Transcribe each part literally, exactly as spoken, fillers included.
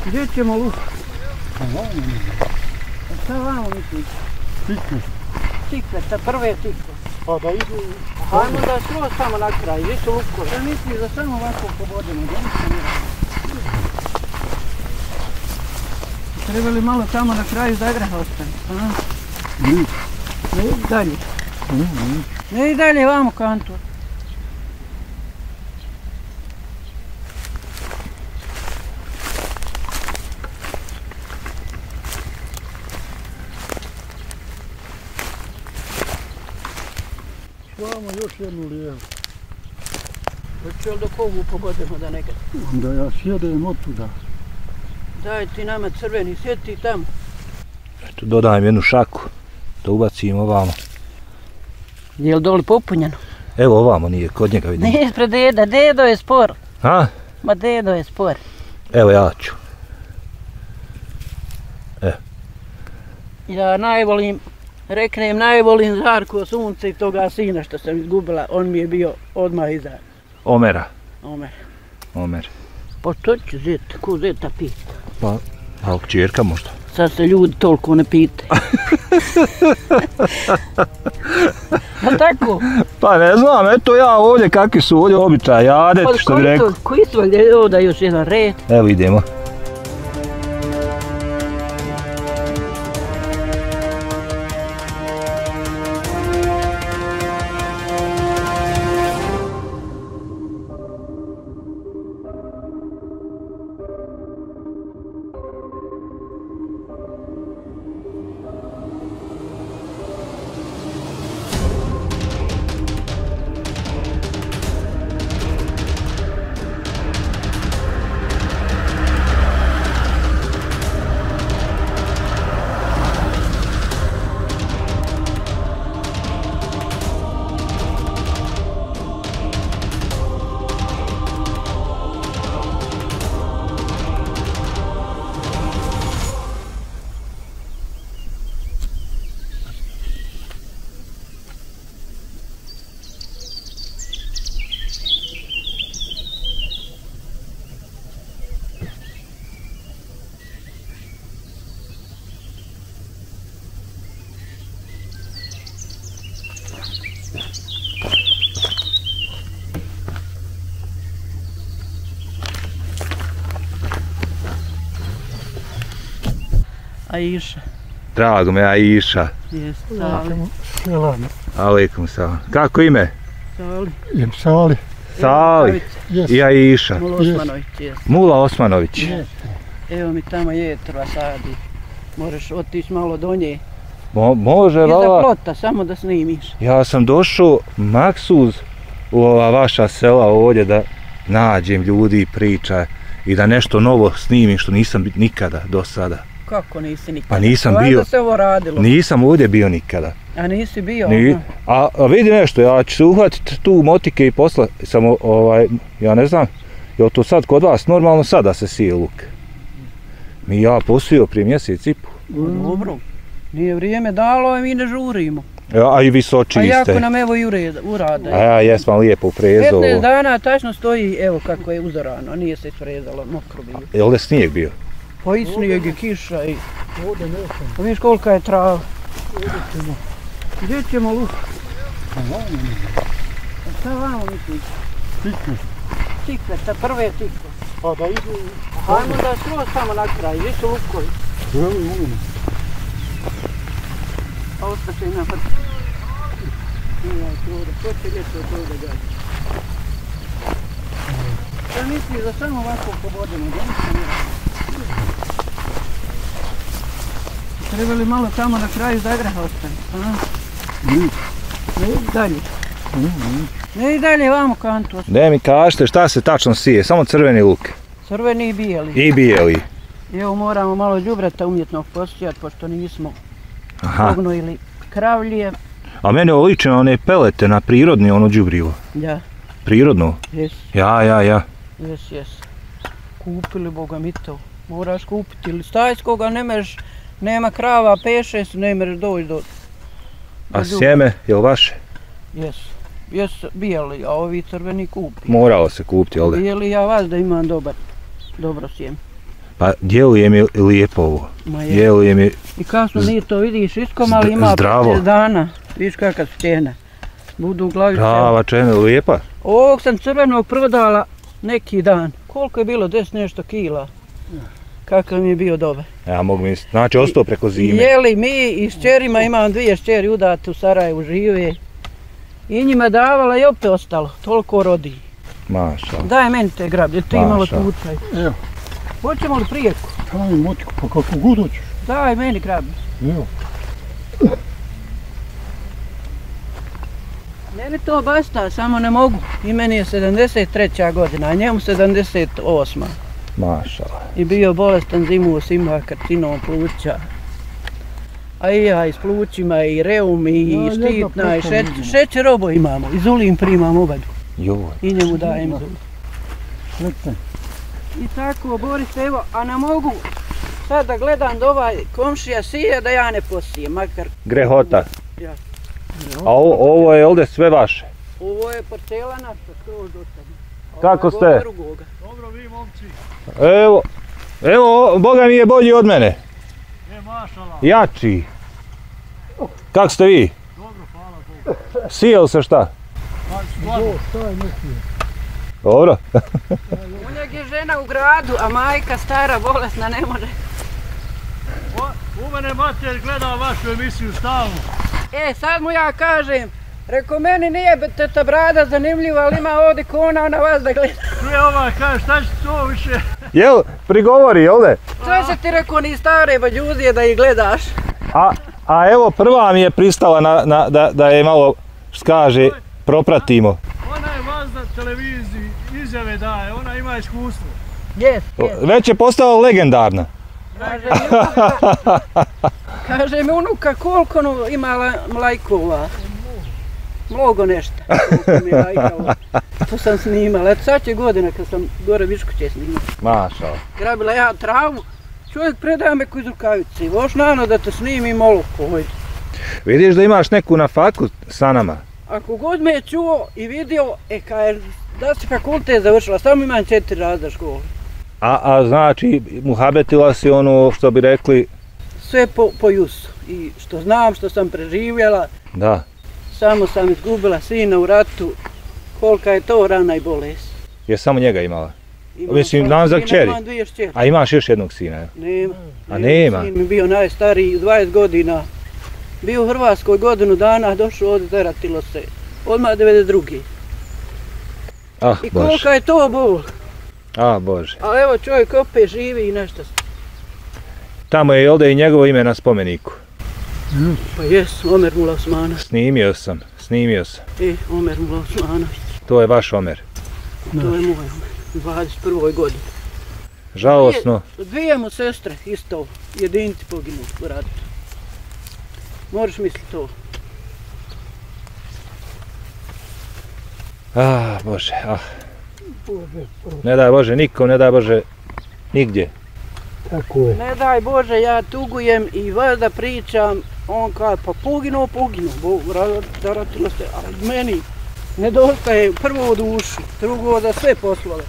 Gdje ćemo luk? Šta vamo misliš? Tikve. Tikve, ta prve tikve. Pa da idu... Hajmo da skroz samo na kraj, gdje su lukovi? Šta misliš da samo ovako pobodimo? Treba li malo tamo na kraju zagraha ostane? Ne. Ne idi dalje. Ne idi dalje vamo kantor. Vamo još jednu lijevu. Hoće li dok ovu pobodimo da nekad? Onda ja sjedem od tuda. Daj ti nama crveni, sjedi ti tamo. Eto, dodajem jednu šaku, da ubacim ovamo. Je li doli popunjeno? Evo ovamo nije, kod njega vidim. Ne ispred deda, dedo je spor. Ha? Ma dedo je spor. Evo ja ću. Evo. Ja najvolim, reknem najvolim žarko sunce i toga sina što sam izgubila. On mi je bio odmah iza Omera. Omer. Omer. Pa što će zeta, ko zeta pita? Pa, a kćerka možda. Sad se ljudi toliko ne pitaju. Jel' tako? Pa ne znam, eto ja ovdje kakvi su ovdje običaj, jadet što bi rekao. Koji su ovdje ovdje još jedan red? Evo idemo. Aisha. Drago me, Aisha. Jeste, Sali. Selam. Alejkum salam. Kako ime? Sali. Jem Sali. Sali. Yes. I Aisha. Mula Osmanović, jeste. Mula Osmanović. Evo mi tamo jetrva sadi. Možeš otići malo do nje. Mo, može, Iza vala. plota, samo da snimiš. Ja sam došao maksuz u ova vaša sela ovdje da nađem ljudi i priča i da nešto novo snimim što nisam nikada do sada. Kako nisi nikada? Pa nisam Valjda bio. se ovo radilo. Nisam ovdje bio nikada. A nisi bio? Ni, a, a vidi nešto, ja ću se uhvatiti tu motike i posla, samo ovaj, ja ne znam, je li to sad kod vas normalno sada se sije luk? Mi ja posio prije mjesec i pol. Dobro. Nije vrijeme dalo, a mi ne žurimo. Ja, a i visoči A jako ste. nam evo i urada. A ja jesam lijepo uprezo. petnaest dana tačno stoji, evo kako je uzorano, nije se isprezalo, mokro bilo. Je li snijeg bio? Pa i snijeg i kiša i... Ovdje nesam. Pa vidiš kolika je trava. Ovdje ćemo. Gdje ćemo luk? Vamo. Šta vamo misliš? Tikve. Tikve, ta prve tikve. Pa da idu... Hajmo da skroz samo na kraj, gdje su lukovi? Evo ovdje. A ostaće i na prvi. Nijaj ti ovdje, ko će ljeto od ovdje gađa? Šta misliš da samo ovako pobodimo, gdje nisam je? Treba li malo tamo na kraju zagraha ostane? Ne. Ne idi dalje. Ne idi dalje vamo kantor. Ne mi kažete šta se tačno sije, samo crveni luk. Crveni i bijeli. I bijeli. Evo moramo malo đubreta umjetnog posijati, pošto nismo Aha. pognojili kravlje. A mene ovo liči na one pelete, na prirodni ono đubrivo. Ja, Prirodno? jes, Ja, ja, ja. jes, jes. Kupili boga mi to. Moraš kupiti ili stajskoga, ne mereš, nema krava, peše su, ne mereš doći do... do A đubreta. sjeme, je li vaše? Jes, jes bijeli, a ovi crveni kupi. Moralo se kupiti, jel da? Bijeli ja vas da imam dobar, dobro sjeme. Pa djeluje mi lijepo ovo. Ma je. Djeluje mi... I kasno nije to vidiš iskomali ima zdravo. petnaest dana. Vidiš kakva su cijena. Budu u glavi sve. Prava čena, lijepa. Ovog sam crvenog prodala neki dan. Koliko je bilo? deset nešto kila. Kakav mi je bio dobar. Ja mogu misliti. Znači, ostao preko zime. Jeli mi i s čerima, imam dvije šćeri udate u Sarajevu žive. I njima davala i opet ostalo. Toliko rodi. Maša. Daj meni te grablje, ti Maša. malo tucaj. Evo, Hoćemo li prijeku? daj mi motiku, pa kako god hoćeš. Daj meni grablje. Evo. Meni to basta, samo ne mogu. I meni je sedamdeset treća godina, a njemu sedamdeset osma. Maša. I bio bolestan zimus, ima karcinom pluća. A i ja i s plućima, i reum, i Ja, jedno štitna, i preko šećer, vidimo. šećer obo imamo. I Zulim primam obadu. Joj. I njemu dajem Zul. Sretne. I tako, Boris, evo, a ne mogu sad da gledam da ovaj komšija sije da ja ne posijem, makar... Grehota. Ja. A ovo, ovo je ovdje sve vaše. Ovo je parcela naša, skroz do tamo. A Kako ovo je ste? drugoga. Dobro vi momci. Evo, evo, Boga mi je bolji od mene. E, mašala. Jači. Kako ste vi? Dobro, hvala Bogu. Sijeli se šta? Pa, stvarno. Šta je neki? Dobro. U njeg je žena u gradu, a majka stara, bolesna, ne može. O, u mene mater gleda vašu emisiju stalno. E, sad mu ja kažem, reko meni nije teta Brada zanimljiva, ali ima ovdje kona na vas da gleda. Čuje ovaj, kaže, šta će to više? Jel, prigovori, jel de? Što se ti reko ni stare bađuzije da ih gledaš? A, a evo prva mi je pristala na, na, da, da je malo, što kaže, propratimo. Ona je vas na televiziji, izjave daje, ona ima iskustvo. Jes, jes. Već je postala legendarna. Kaže mi unuka, kaže mi unuka koliko no ima la- lajkova. Mnogo nešto. Koliko mi je lajkova. To sam snimala. Eto sad će godina kad sam gore Viškuće snimala. Maša. Grabila ja travu. Čovjek predaje me ko iz rukavice. Voš nano da te snimim olovku. Hojde. Vidiš da imaš neku na faku sa nama? Ako god me je čuo i vidio, e kaj, da si fakultet završila, samo imam četiri razda škole. A, a znači, muhabetila si ono što bi rekli, Sve po, po jusu. I što znam, što sam preživjela, da, samo sam izgubila sina u ratu. Kolika je to rana i bolest. je samo njega imala. Imam Mislim, samo znam za sina, kćeri. Imam dvije šćeri. A imaš još jednog sina, jel? Nema. A nema? Sin mi bio najstariji, dvadeset godina. Bio u Hrvatskoj godinu dana, došao ovdje, zaratilo se. Odmah devedeset druge. Ah, I Bože. kolika je to bol. A, Bože. A evo čovjek opet živi i nešto. Tamo je ovdje i njegovo ime na spomeniku. Pa jes, Omer Mula Osmanović. Snimio sam, snimio sam. E, Omer Mula Osmanović. To je vaš Omer. To je moj Omer. U dvadeset prvoj godini. Žalosno. Dvije mu sestre isto, jedinci poginu u ratu. Moraš misliti to. Ah, Bože, ah. Ne daj Bože nikom, ne daj Bože nigdje. Tako je. Ne daj Bože, ja tugujem i vas da pričam, on kaže pa poginuo, poginuo, Bog zaratilo se, ali meni nedostaje prvo u dušu, drugo za sve poslove.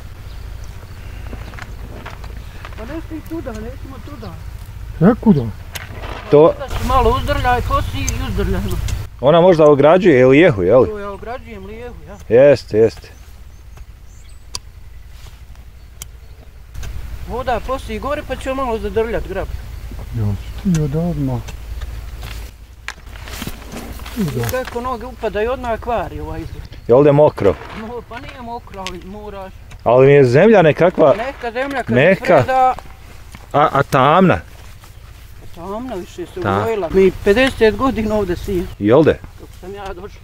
Pa nesi tuda, nesimo tuda. Kako da? To, Da se malo uzdrljaj, kosi i uzdrljaj. ona možda ograđuje ili jehu, jel? To ja ograđujem lijevu, ja. Jeste, jeste. Voda posi gore pa ćemo malo zadrljati grab. Ja stio da odmah. I kako noge upadaju odmah akvari ovaj izgled. Je ovdje mokro. No, pa nije mokro, ali moraš. Ali mi je zemlja nekakva, Neka zemlja kad Neka. freda, a, a tamna. tamna više se Ta. ugojila. Mi pedeset godina ovdje sijem, Jel de? kako sam ja došla.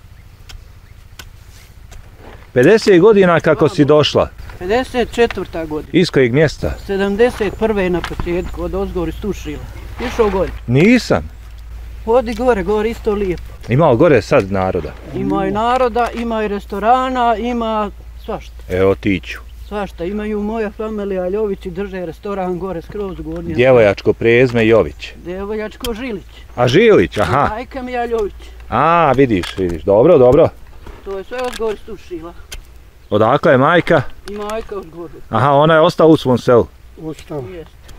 pedeset godina kako si došla. pedeset četvrta godina. Iz kojeg mjesta? sedamdeset prve na početku od ozgor iz Tušila. Išao gore. Nisam. Odi gore, gore isto lijepo. Imao gore sad naroda. Ima i naroda, ima i restorana, ima svašta. Evo tiću. Svašta, imaju moja familija Ljovići, drže restoran gore skroz u gornje. Djevojačko prezme Jović. Djevojačko Žilić. A Žilić, aha. Majka mi je Ljović. A, vidiš, vidiš. Dobro, dobro. To je sve ozgor iz Tušila. Odakle je majka? I majka ozgor. Aha, ona je ostala u svom selu. Ostao. Jest.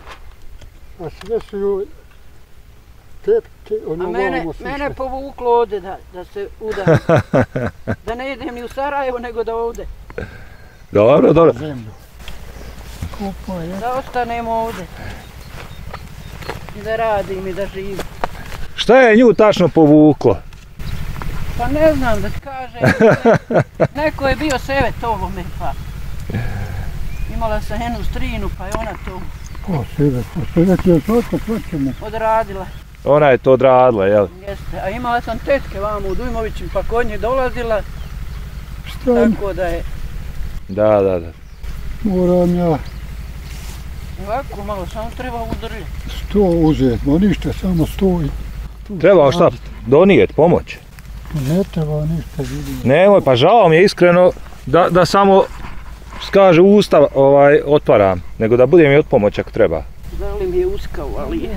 A sve su joj tepke, ono A mene, vamo su mene išle. povuklo ovde da, da se udam. Da ne idem ni u Sarajevo, nego da ovde. Dobro, dobro. Zemlju. Kupa je. Da ostanem ovde. I da radim i da živim. Šta je nju tačno povuklo? Pa ne znam da ti kažem. Neko je bio sevet ovome pa. Imala sam jednu strinu pa je ona to Po sve, po sve ti je slatko, svačemo. odradila. Ona je to odradila, jel? Jeste. A imala sam tetke vamo u Dujmovićim pa kod njih dolazila. Šta Tako da je Da, da, da. moram ja ovako malo samo treba udrljati. sto uzeti, ma ništa, samo sto i... tu Treba šta? raditi. Donijet, pomoć. Ne treba ništa, vidim. Nemoj, pa žao mi je iskreno da, da samo skaže usta ovaj, otvaram, nego da budem i od pomoć ako treba. Da li mi je uskao, ali je.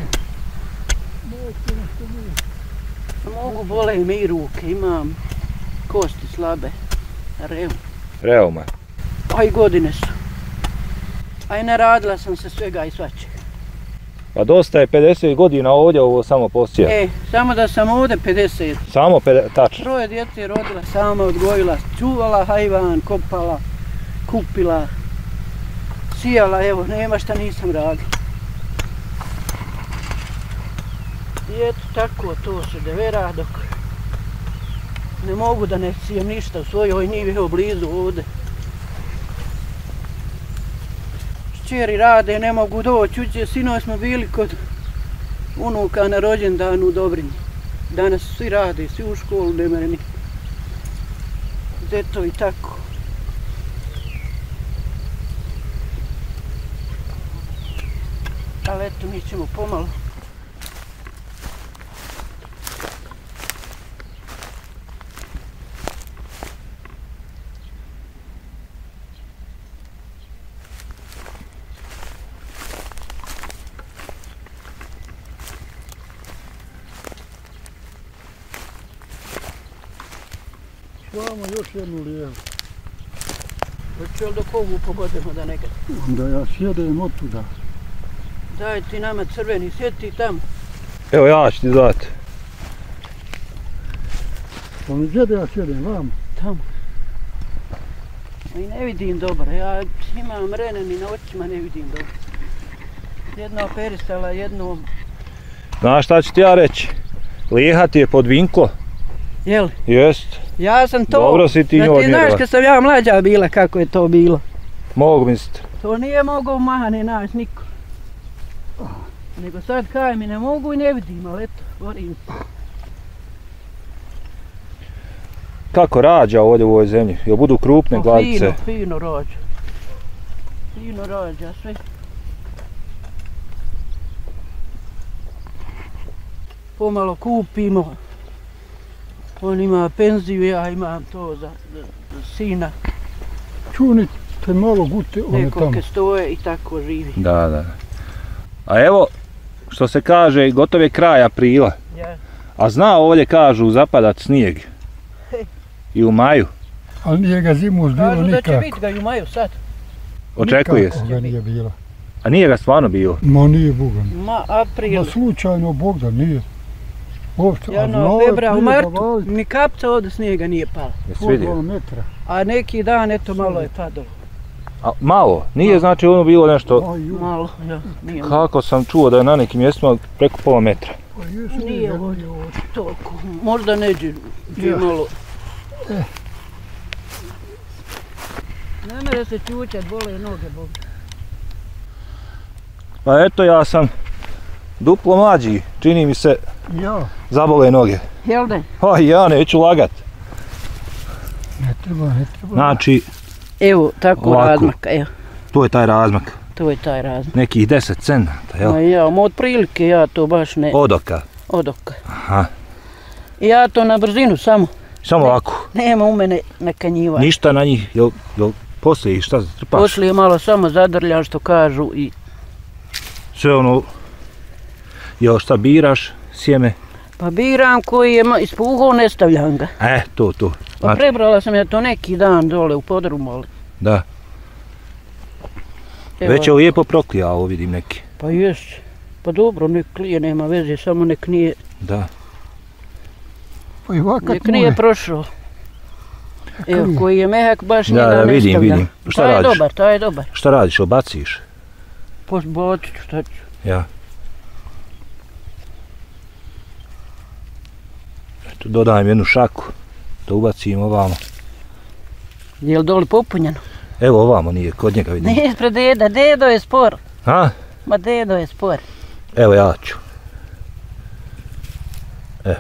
Mogu, bole mi i ruke, imam kosti slabe, reum. Reuma. A i godine su. A i ne radila sam se svega i svačega. Pa dosta je pedeset godina ovdje ovo samo posije. E, samo da sam ovde pedeset. Samo pedeset, tačno. Troje djece je rodila sama, odgojila, čuvala hajvan, kopala, kupila, sijala, evo, nema šta nisam radila. I eto tako to se devera dok ne mogu da ne sijem ništa u svojoj njivi, evo blizu ovde. Čeri rade, ne mogu doći, uđe, sinoć smo bili kod unuka na rođendanu u Dobrinji. Danas svi rade, svi u školu, nema ni detovi tako. Ali eto, mi ćemo pomalo. Vamo još jednu lijevu. Hoću li dok ovu pogodimo da nekad? Onda ja sjedem od tuda. Daj ti nama crveni, sjeti tamo. Evo ja ću ti dati. Pa mi gdje da ja sjedem, vamo? Tamo. I ne vidim dobro, ja imam renen i na očima ne vidim dobro. Jedno operisala, jedno... Znaš šta ću ti ja reći? Lijeha ti je pod vinklo. Jel? Jest. Ja sam to... Dobro si ti da nju ti znaš odmjerila. kad sam ja mlađa bila kako je to bilo. Mogu misliti. To nije mogao mahane naći niko. Nego sad kaj mi ne mogu i ne vidim, ali eto, borim se. Kako rađa ovdje u ovoj zemlji? Jel budu krupne O, gladice? Fino, fino rađa. Fino rađa, sve. Pomalo kupimo. On ima penziju, ja imam to za, za, za sina. Čunite malo gute, one tamo. Nekolike stoje i tako živi. Da, da. A evo, što se kaže, gotov je kraj aprila. Ja. A zna ovdje kažu zapadat snijeg. Hej. I u maju. Ali nije ga zimu bilo Kažu da će nikako. biti ga i u maju sad. Očekuje se. Nikako ga nije bilo. A nije ga stvarno bilo. Ma nije Boga. Ma, april, Ma slučajno Bogda nije. Uopšte, a jano, znao je februar, u prije da martu, vali ni kapca ovdje snijega nije pala. Jesi po dva vidio? metra. A neki dan, eto, malo je padalo. A, malo. Nije znači ono bilo nešto... A ju, Malo, ja, nije. Kako sam čuo da je na nekim mjestima preko pola metra. pa jesu Nije nije ovo. nije ovo. Toliko, možda neđe, ti Ja. malo. Eh. Ne mere se čučat, bole noge, Bog. Pa eto ja sam duplo mlađi. Čini mi se Ja, zabole noge. Jel ne? Pa ja neću lagat. ne treba, ne treba. Znači, Evo, tako Ovako. razmaka, evo, to je taj razmak. to je taj razmak. Nekih deset centa, jel? Ma ja, ma od prilike ja to baš ne, Od oka. od oka. Aha. I ja to na brzinu samo, Samo ovako. nema u mene nakanjiva. Ništa na njih, jel, jel poslije ih šta trpaš? Poslije malo samo zadrljam što kažu i Sve ono, jel šta biraš, sjeme? pa biram koji je ma- ispuhao, ne stavljam ga. E, to, to. Pa Znači, prebrala sam ja to neki dan dole u podrumu, ali da. evo, Već je lijepo proklija, ovo vidim neki. pa jes. Pa dobro, nek klije, nema veze, samo nek nije, Da. Pa i vakat nek nije moje. prošao. Evo, koji je mehak baš Da, njega da, ne vidim, stavlja. vidim. Šta taj je radiš? dobar, taj je dobar. Šta radiš, obaciš? Pozbacit ću, šta ću. Ja. Eto, dodajem jednu šaku, da ubacim ovamo. Je li doli popunjeno? Evo ovamo nije, kod njega vidim. Nije ispred deda, dedo je spor. A? Ma dedo je spor. Evo ja ću. E.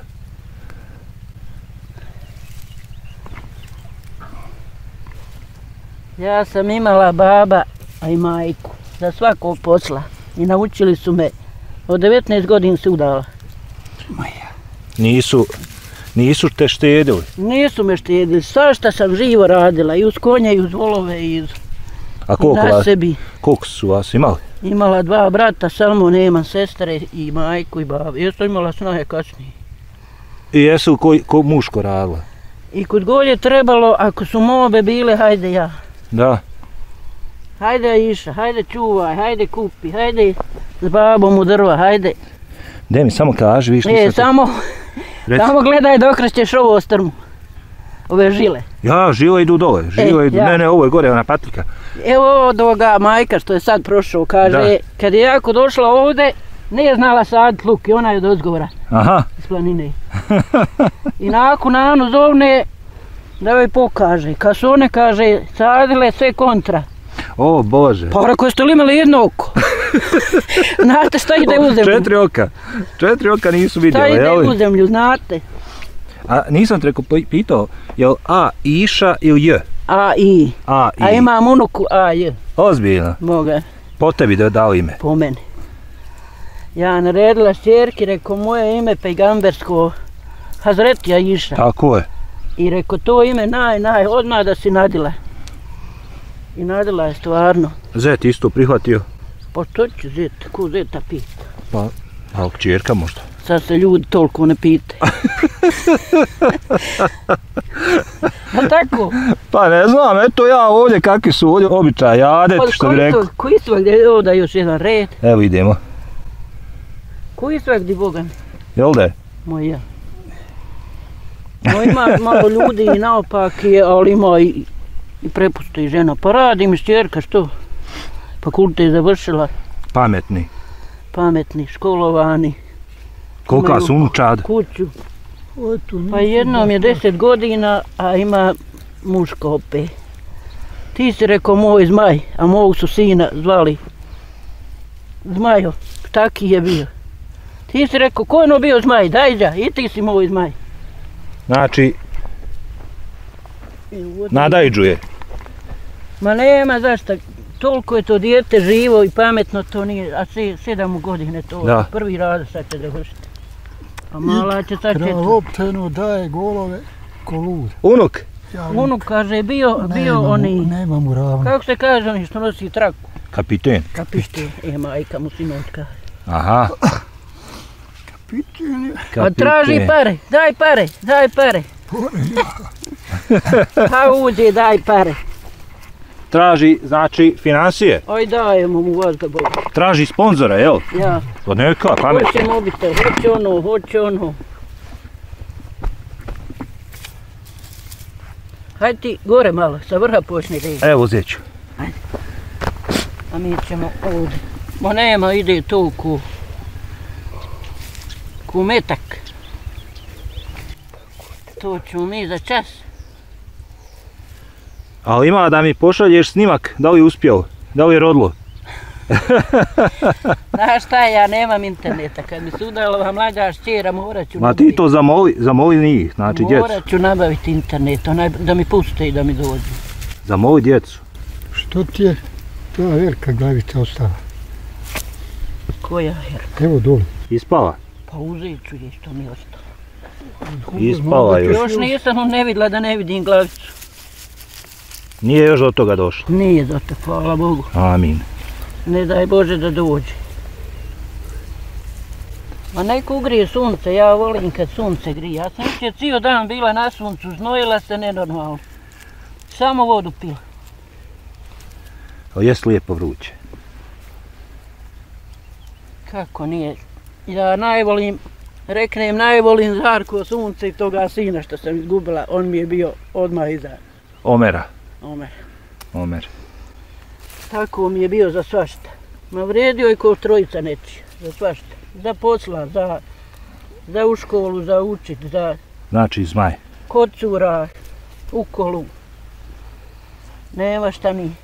Ja sam imala baba, a i majku, za svakog posla. I naučili su me, od devetnaest godina se udala. Nisu, nisu te štedili. Nisu me štedili, svašta sam živo radila, i uz konje, i uz volove, i uz... A I koliko, na vas, sebi. koliko su vas imali? Imala dva brata, samo nemam sestre i majku i babu. Jesu imala snahe kasnije. I jesu ko, ko muško radila? I kud god je trebalo, ako su mobe bile, hajde ja. Da. Hajde iša, hajde čuvaj, hajde kupi, hajde s babom u drva, hajde. De mi samo kaži, viš E, samo, Reci. samo gledaj dok krećeš ovo strmu. Ove žile. Ja, živo idu dole, živo E, idu, ja. ne, ne, ovo je gore, ona patika. Evo od ovoga majka što je sad prošao, kaže, Da. kad je jako došla ovde, nije znala sadit luk i ona je od ozgovora Aha, iz planine. I nakon Anu zovne da joj pokaže. Kad su one, kaže, sadile sve kontra. o Bože. Pa rekao, jeste li imali jedno oko? Znate šta ide u zemlju? Četiri oka, četiri oka nisu Šta vidjela, ide jel? u zemlju, znate? A nisam te rekao, pitao, jel A iša ili J? A, i. A, i. A imam unuku A, j. Ozbiljno, Boga, po tebi da dao ime. po meni. Ja naredila šćerki, rekao, moje ime pejgambersko, Hazretija Iša. Tako je. I rekao, to ime naj, naj, odmah da si nadila. I nadila je stvarno. Zet isto prihvatio. Pa što će zet, ko zeta pita? Pa, a kćerka možda. Sad se ljudi toliko ne pite. A tako? Pa ne znam, eto ja ovdje kakvi su ovdje običaj, jadet, što bi rekao. Koji svak, gdje je ovdje još jedan red? Evo idemo, Koji svak gdje Boga mi? jel da je? Moj ja. No ima malo ljudi i naopak je, ali ima i, i prepusti žena. Pa radi mi šćerka, što? Fakultet je završila, Pametni. pametni, školovani, Kolika Imaju su unučad? kuću. O, tu Pa nisam jednom je baš- deset godina, a ima muško opet. Ti si rekao moj zmaj, a mog su sina zvali Zmajo, taki je bio. Ti si rekao, ko je ono bio zmaj, dajđa, i ti si moj zmaj. Znači, nadajđuje. Ma nema zašta, toliko je to dijete živo i pametno, to nije, a se, sedam mu godine to, Da. prvi rad sad će završiti. A mala će sad će... Kralopteno daje golove ko lud. Unuk? Ja Unuk kaže, bio, bio nema mu- oni, Nema mu ravno. kako se kaže oni što nosi traku? Kapiten. Kapište, e majka mu sinotka. Aha. Pitanje. Pa traži pare, daj pare, daj pare. Pa uđe, daj pare. Traži, znači, financije. Oj dajemo mu vas da Boga. Traži sponzora, jel? Ja, Pa neka, pametno. hoće mobitel, hoće ono, hoće ono. Hajde ti gore malo, sa vrha počni reći. Evo uzet ću. A mi ćemo ovdje. Ma nema, ide to ku... ku metak. To ćemo mi za čas. Ali ima da mi pošalješ snimak, da li je uspjeo, da li je rodilo. Znaš šta, ja nemam interneta. Kad mi se udala ova mlađa šćera, morat ću Ma ti to zamoli, zamoli njih, znači djecu. Morat ću nabaviti internet, onaj, da mi puste i da mi dođu. Zamoli djecu. Što ti je ta Verka glavica ostala? Koja herka? Evo dole. Ispala. Pa uzet ću je što mi ostalo. Ispala još. Još nisam ne vidjela da ne vidim glavicu. Nije još do toga došlo. Nije do to, hvala Bogu. Amin. Ne daj Bože da dođe. Ma neko ugrije sunce, ja volim kad sunce grije. Ja sam jučer cijel dan bila na suncu, znojila se nenormalno. Samo vodu pila. Ali jes lijepo vruće. Kako nije? Ja najvolim, reknem najvolim žarko sunce i toga sina što sam izgubila. On mi je bio odmah iza Omera. Omer. Omer. Tako mi je bio za svašta. Ma vredio je ko trojica nečija, za svašta. Za posla, za, za u školu, za učit, za Znači Zmaj. kod cura, u kolu. Nema šta mi.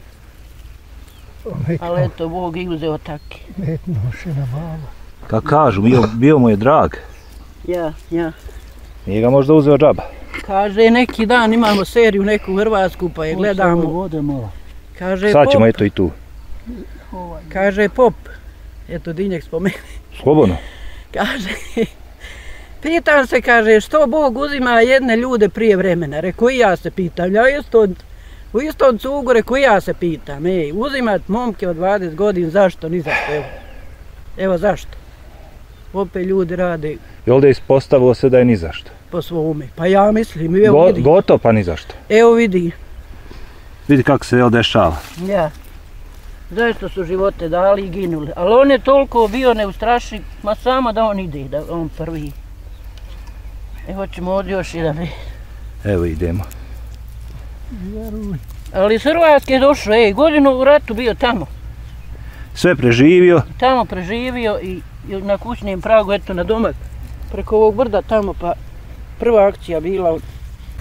Ali eto, Bog i uzeo taki. Metno šina mala. Kako kažu, bio, bio mu je drag. Ja, ja. Nije ga možda uzeo džaba. Kaže, neki dan imamo seriju neku hrvatsku pa je gledamo. Vode malo. Kaže Sad ćemo pop, eto i tu. kaže pop. Eto, Dinjek spomeni. Slobodno. Kaže, pitam se, kaže, što Bog uzima jedne ljude prije vremena? Reko i ja se pitam, ja isto, u istom cugu, reko i ja se pitam, ej, uzimat momke od dvadeset godina, zašto, ni zašto, evo. Evo zašto. Opet ljudi rade I ovdje ispostavilo se da je ni zašto. po svome. Pa ja mislim, evo Go, vidi. gotovo pa ni zašto. Evo vidi. Vidi kako se jel dešava. Ja. Zašto su živote dali i ginuli. Ali on je toliko bio neustrašiv, ma samo da on ide, da on prvi. E, hoćemo ovdje još jedan. Evo idemo. Vjeruj. Ali iz Hrvatske je došao, ej, godinu u ratu bio tamo. Sve preživio. Tamo preživio i, i na kućnijem pragu, eto na domak. Preko ovog brda tamo, pa prva akcija bila. On,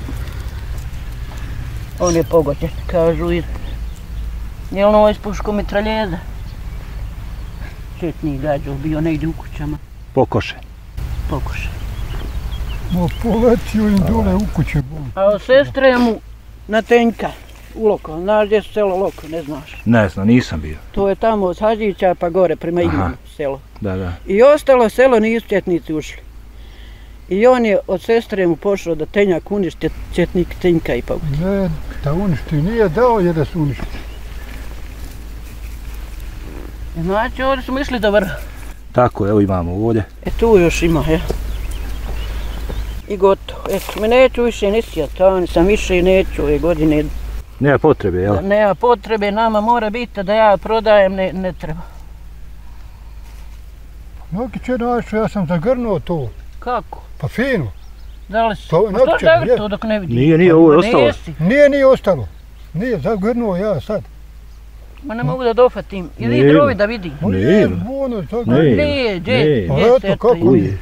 on je pogođen, kažu iz... Jel ono iz puškomitraljeza? Četnik gađo bio negdje u kućama. Pokoše. Pokušaj. Mo poletio im dole u kuće bom. A od sestre mu na Tenjka, u Loko. Znaš gdje je selo Loko, ne znaš. Ne znam, nisam bio. To je tamo od Hadžića pa gore prema Aha. Igmanu selo. Da, da. I ostalo selo nisu četnici ušli. I on je od sestre mu pošao da Tenjak uništi, četnik Tenjka i pogodi. Ne, da uništi, nije dao je da su uništi. Znači ovdje smo išli do vrha. Tako, evo imamo ovdje. E tu još ima, ja. I gotovo. Eto, me neću više ni sjatani, sam više i neću ove godine. Nema potrebe, jel? Da nema potrebe, nama mora biti da ja prodajem, ne, ne treba. Noki će našto, ja sam zagrnuo to. Kako? Pa fino. Da li si? To je Pa što napčan, zagrto je. to dok ne vidim? Nije, nije, ovo je Ma ostalo. nisi. Nije, nije ostalo. Nije, zagrnuo ja sad. Ma ne mogu da dofatim. Ili Nije. drovi da vidim. Ma Nije. nije, ono, zagrnuo. Nije. Nije, gdje? Nije. Gdje A se eto, eto kako ima? Uje.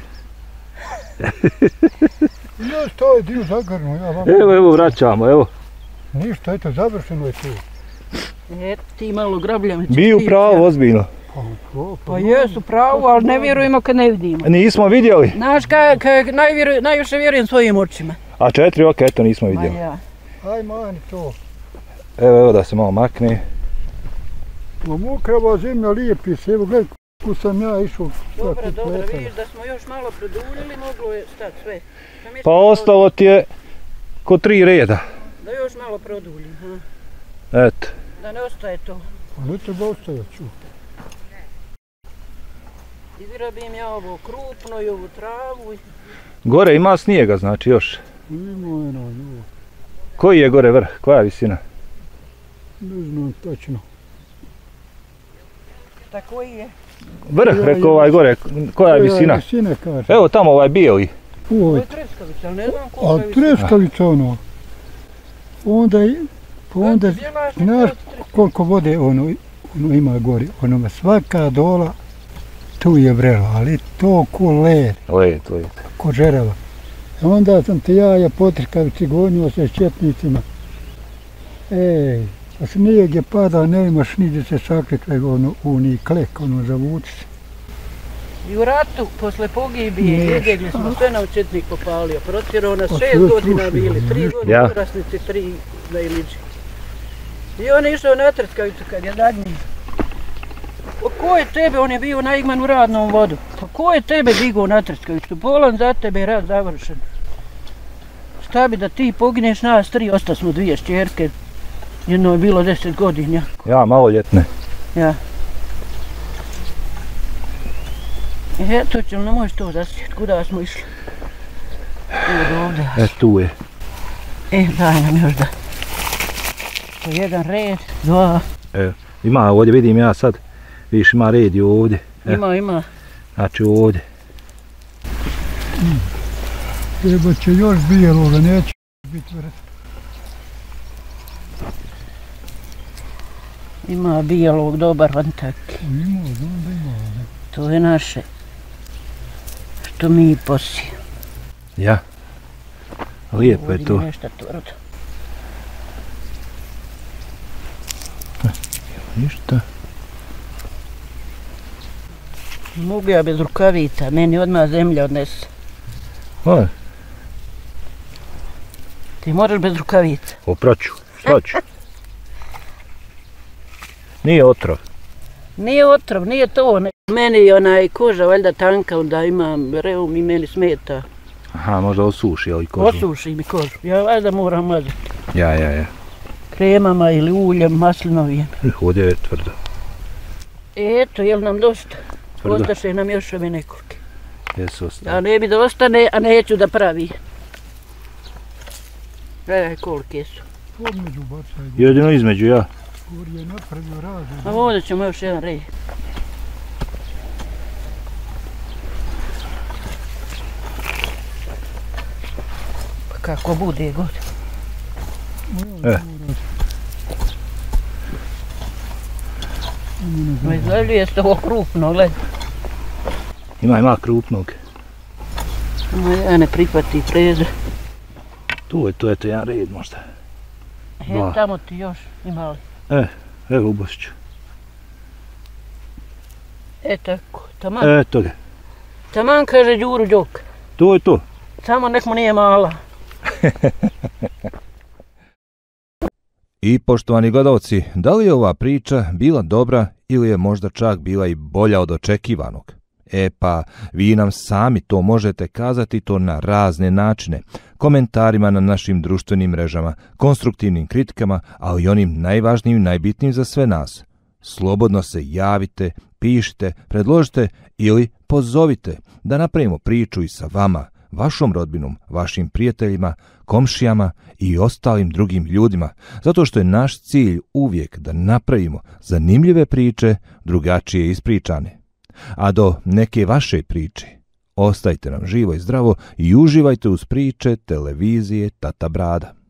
Ja što je dio zagrnuo, ja vam... Evo, evo, vraćamo, evo. Ništa, eto, završeno je to. E, ti malo grabljam. Biju pravo, ozbiljno. Pa, pa, Pa jesu pravo, ali ne vjerujemo kad ne vidimo. Nismo vidjeli. Znaš kaj, kaj najvjeru, najviše vjerujem svojim očima. A četiri oka, eto, nismo Ma vidjeli. ja. Aj mani to. Evo, evo da se malo makne. Ma mokrava zemlja lijepi se, evo gledaj kako sam ja išao. Dobro, svaki dobro, pletak. vidiš da smo još malo produljili, moglo je stati sve. Pa mislim Pa da- ostalo ti je ko tri reda. Da još malo produljim, ha? Eto. Da ne ostaje to. Pa ne treba ostajat ću. Izrabim ja ovo krupno i ovu travu. i- Gore ima snijega, znači još. Ima eno, no, Koji je gore vrh? Koja je visina? ne znam tačno. Tako i je. Vrh, Ja, rekao ja. ovaj gore. Koja je visina? Visina kaže. Evo tamo ovaj bijeli. Ovo Oj, je treskavica, ali ne znam koliko a je visina. treskavica ono. Onda, i- pa onda Bijelaš znaš nekako treskavica. koliko vode ono, ono ima gori. Ono svaka dola tu je vrelo, ali to ko led, Led, led. ko žerava. Onda sam te jaja potrkavici gonio se s četnicima. Ej, a snijeg je pada, ne imaš nigdje se sakriti, nego ono, uni klek, ono, zavuči se. I u ratu, posle pogibije, Ne. izbjegli smo, sve nam četnik popalio. Protjerao nas Pa šest sve godina srušili, bili, tri ništa. godine Ja. odrasnici, tri da iliči. I on je išao na trskavicu kad je zadnji. Pa ko je tebe, on je bio na Igmanu radnom vodu. Pa ko je tebe digao na trskavicu? Bolan za tebe je rad završen. Šta bi da ti pogineš, nas tri, osta smo dvije šćerke. Jedno je bilo deset godina. Ja, maloljetne. Ja. E, to ćemo, ne možeš to zasjeti, kuda smo išli? Evo ovdje. E, tu je. E, daj nam još da. Po jedan red, dva. Evo. Ima ovdje, vidim ja sad. Vidiš, ima red i ovdje. E, Ima, ima. Znači ovdje. Treba će još bijeloga, neće biti vrsta. Ima bijelog dobar van taki. Ima, znam da ima. To je naše. Što mi posijemo. Ja. Lijepo je to. Ovdje nešto tvrdo. Ništa. Mogu ja bez rukavica, meni odmah zemlja odnese. O, Ti moraš bez rukavica. opraću. Šta ću? Nije otrov. Nije otrov, nije to. Ne. Meni je onaj koža valjda tanka, onda imam reum i meni smeta. Aha, možda osuši ovaj kožu. Osuši mi kožu. Ja valjda moram mazati. Ja, ja, ja. Kremama ili uljem maslinovim. Ovdje je tvrdo. Eto, jel nam dosta? Tvrdo. Ostaše nam još ove nekolike. Jesu A ostali. ne bi da ostane, a neću da pravi. Gledaj kolike su. Odmeđu bacaj. Jedino između, ja. Gori je napravio razred. A ovdje ćemo još jedan rej. Pa kako bude god. E. Ma izgleduje se ovo krupno, gledaj. Ima, ima krupnog. Ma ja ne prihvati preze. Tu je, to je to jedan red možda. E, Dva. tamo ti još ima li? E, evo ubosit ću. E tako, taman. Eto ga. Taman kaže Đuru Đok. To je to. Samo nek mu nije mala. I poštovani gledalci, da li je ova priča bila dobra ili je možda čak bila i bolja od očekivanog? E pa, vi nam sami to možete kazati to na razne načine, komentarima na našim društvenim mrežama, konstruktivnim kritikama, ali i onim najvažnijim i najbitnijim za sve nas. Slobodno se javite, pišite, predložite ili pozovite da napravimo priču i sa vama, vašom rodbinom, vašim prijateljima, komšijama i ostalim drugim ljudima, zato što je naš cilj uvijek da napravimo zanimljive priče, drugačije ispričane. A do neke vaše priče, ostajte nam živo i zdravo i uživajte uz priče televizije Tata Brada.